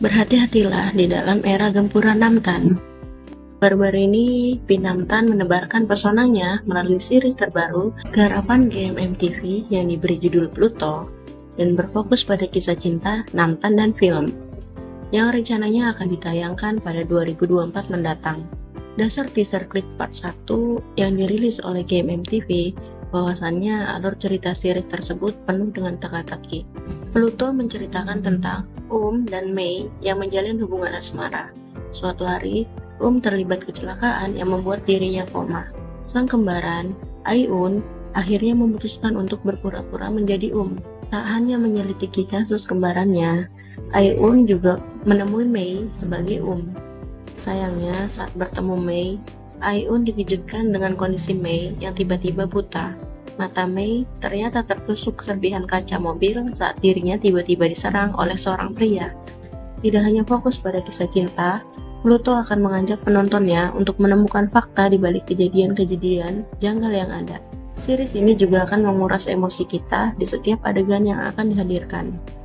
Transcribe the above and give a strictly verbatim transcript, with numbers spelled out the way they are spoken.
Berhati-hatilah di dalam era gempuran Namtan. Baru-baru ini, Pinamtan menebarkan pesonanya melalui series terbaru garapan G M M T V yang diberi judul Pluto dan berfokus pada kisah cinta Namtan dan film, yang rencananya akan ditayangkan pada dua ribu dua puluh empat mendatang. Dasar teaser klip part satu yang dirilis oleh G M M T V, bahwasannya alur cerita series tersebut penuh dengan teka-teki. Pluto menceritakan tentang Um dan Mei yang menjalin hubungan asmara. Suatu hari, Um terlibat kecelakaan yang membuat dirinya koma. Sang kembaran, Ai-un, akhirnya memutuskan untuk berpura-pura menjadi Um. Tak hanya menyelidiki kasus kembarannya, Ai-un juga menemui Mei sebagai Um. Sayangnya, saat bertemu Mei, Ai-un dikejutkan dengan kondisi Mei yang tiba-tiba buta. Mata Mei ternyata tertusuk serpihan kaca mobil saat dirinya tiba-tiba diserang oleh seorang pria. Tidak hanya fokus pada kisah cinta, Pluto akan mengajak penontonnya untuk menemukan fakta di balik kejadian-kejadian janggal yang ada. Series ini juga akan menguras emosi kita di setiap adegan yang akan dihadirkan.